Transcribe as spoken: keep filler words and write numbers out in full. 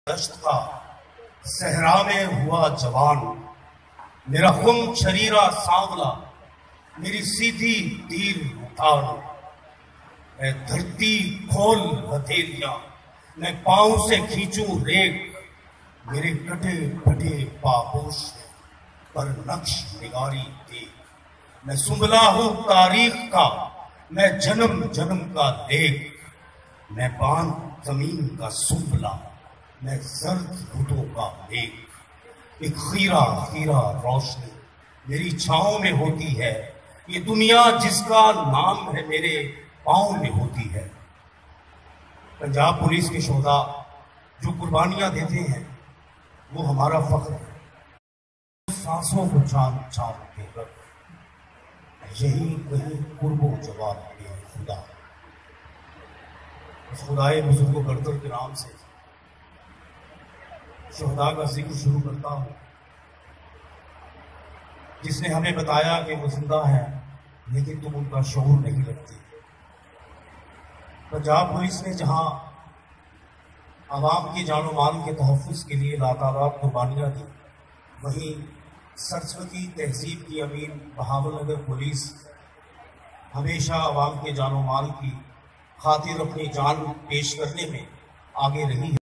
دشت کا صحرا میں ہوا جوان، میرا خم شریرہ سانولا، میری سیدھی تیر اٹھاڑ، اے دھرتی کھول ہتھیلیاں، میں پاؤں سے کھینچوں ریگ، میرے کٹے پھٹے پاپوش پر نقش نگاری دیکھ، میں سنبھلا ہوں تاریخ کا، میں جنم جنم کا لیک، میں باندھ زمین کا سنبھلا، میں زرد ہٹوں کا میک، ایک خیرہ خیرہ روشنی میری چھاؤں میں ہوتی ہے، یہ دنیا جس کا نام ہے میرے پاؤں میں ہوتی ہے۔ پنجاب پولیس کے شہداء جو قربانیاں دیتے ہیں وہ ہمارا فخر ہے۔ سانسوں کو چاند چاند کے رکھ، یہی کہیں قرب و جواب بے خدا۔ اس خدائے بزرگ و برتر کے نام سے شہداء کا ذکر شروع کرتا ہوں، جس نے ہمیں بتایا کہ وہ زندہ ہیں لیکن تم ان کا شعور نہیں رکھتے۔ پنجاب پولیس نے جہاں عوام کی جان و مال کے تحفظ کے لیے لاتعداد قربانیاں دی، وہیں سرسوتی تہذیب کی امین بہاول نگر پولیس ہمیشہ عوام کے جان و مال کی خاطر اپنی جان پیش کرنے میں آگے رہی ہے۔